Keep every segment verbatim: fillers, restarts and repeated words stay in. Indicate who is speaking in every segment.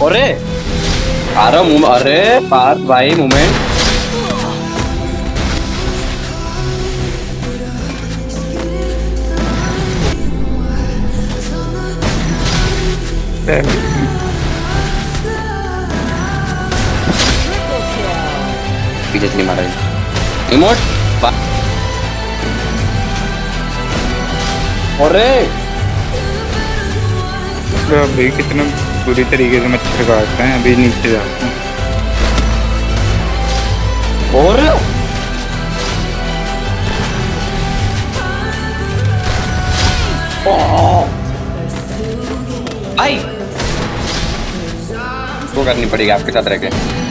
Speaker 1: अरे अरे मुम अरे पार भाई मूवमेंट पीछे से नहीं मारा इमोट। अरे
Speaker 2: अभी कितना पूरी तरीके से मच्छर काटते हैं। अभी नीचे जाते हैं
Speaker 1: और भाई वो करनी पड़ेगी आपके साथ रह के,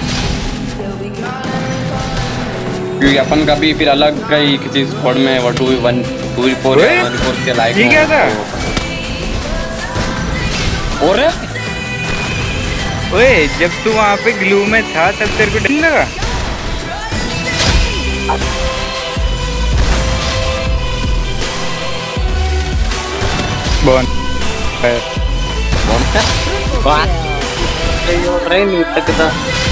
Speaker 1: क्योंकि अपन का भी फिर अलग कई किसी स्क्वाड में वो two one two four one four के लाइक
Speaker 2: क्या था।
Speaker 1: और
Speaker 2: ओए जब तू वहाँ पे ग्लू में था तब तेरे को डर लगा। बॉन
Speaker 1: बॉन ट्रेन तक था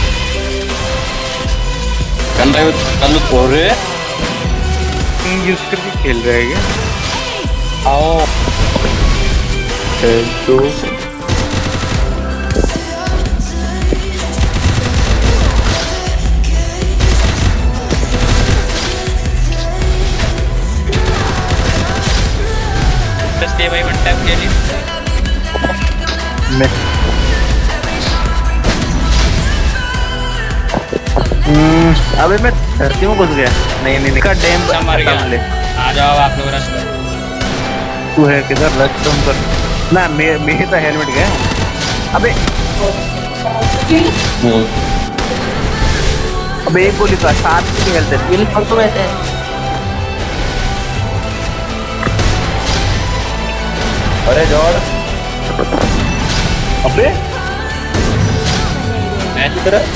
Speaker 1: कन रहे कल कोरे
Speaker 2: यूज करके खेल रहे हैं क्या।
Speaker 1: आओ
Speaker 2: तो
Speaker 3: भाई वन टाइम के लिए
Speaker 2: मैं
Speaker 4: अबे मैं धरती में घुस गया। नहीं नहीं नहीं का डैम
Speaker 3: मर गया। आ जाओ आप लोग रश में।
Speaker 4: तू है किधर रश तुम कर ना मैं मेरे तो हेलमेट गया। अबे अबे एक गोली का सात की हेल्थ है। किल कर तो वैसे
Speaker 1: अरे जोड़ अबे
Speaker 3: मैच
Speaker 1: की तरह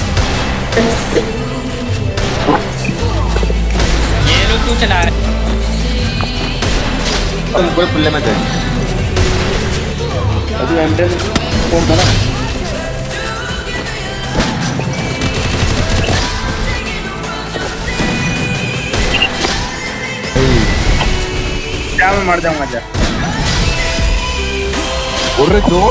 Speaker 3: ये लोग क्यों चला रहे
Speaker 1: तुम कोई पुल्ले में थे अभी एमटेन फोन था ना।
Speaker 2: क्या मैं मर जाऊंगा जा।
Speaker 1: बोल रहे दो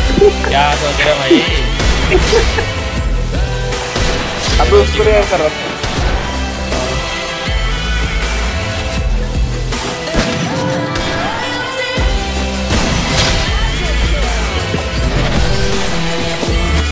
Speaker 3: क्या सोच रहे भाई।
Speaker 1: अब उस पर कर रहा था।